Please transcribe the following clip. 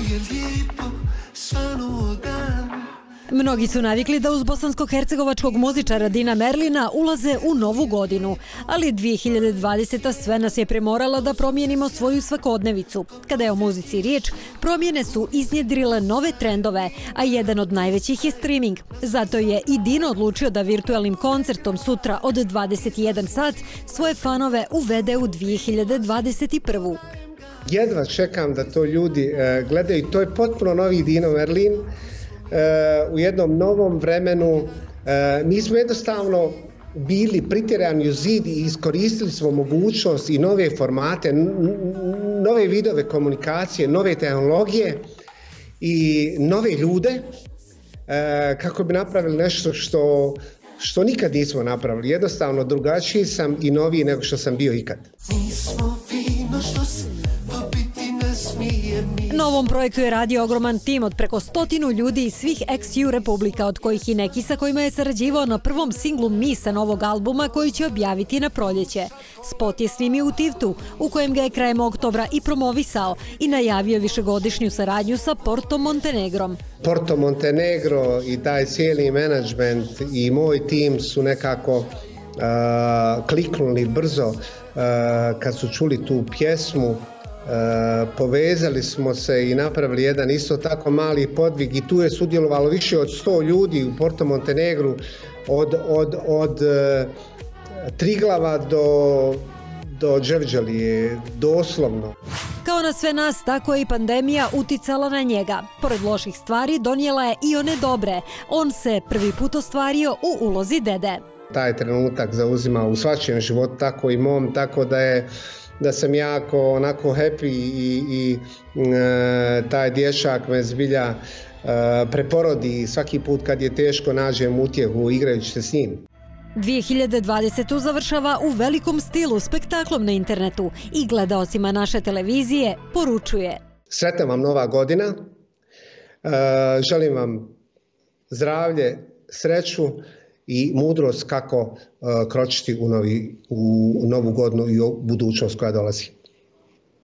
Mnogi su navikli da uz bosansko-hercegovačkog muzičara Dina Merlina ulaze u novu godinu, ali 2020. sve nas je primorala da promijenimo svoju svakodnevicu. Kada je o muzici riječ, promjene su iznjedrile nove trendove, a jedan od najvećih je streaming. Zato je i Dino odlučio da virtualnim koncertom sutra od 21 sat svoje fanove uvede u 2021. Jedva čekam da to ljudi gledaju. To je potpuno novi Dino Merlin. U jednom novom vremenu. Mi smo jednostavno bili pritjerani u zid i iskoristili smo mogućnost i nove formate, nove vidove komunikacije, nove tehnologije i nove ljude kako bi napravili nešto što nikad nismo napravili. Jednostavno drugačiji sam i noviji nego što sam bio ikad. Na ovom projektu je radio ogroman tim od preko 100 ljudi iz svih ex-EU republika, od kojih i neki sa kojima je sarađivao na prvom singlu Misa novog albuma koji će objaviti na proljeće. Spot je snimio u Tivtu, u kojem ga je krajem oktobra i promovisao i najavio višegodišnju saradnju sa Porto Montenegrom. Porto Montenegro i taj cijeli menadžment i moj tim su nekako kliknuli brzo kad su čuli tu pjesmu. Povezali smo se i napravili jedan isto tako mali podvig i tu je sudjelovalo više od 100 ljudi u Porto Montenegru od Triglava do Đevđelije, doslovno. Kao na sve nas, tako je i pandemija uticala na njega. Pored loših stvari donijela je i one dobre. On se prvi put ostvario u ulozi dede. Taj trenutak zauzima u svačijem životu, tako i mom, tako da sam jako onako happy i taj dječak me zbilja preporodi svaki put kad je teško nađem utjehu igrajući se s njim. 2020. završava u velikom stilu spektaklom na internetu i gledaocima naše televizije poručuje: Sretna vam nova godina, želim vam zdravlje, sreću i mudrost kako kročiti u novu godinu i u budućnost koja dolazi.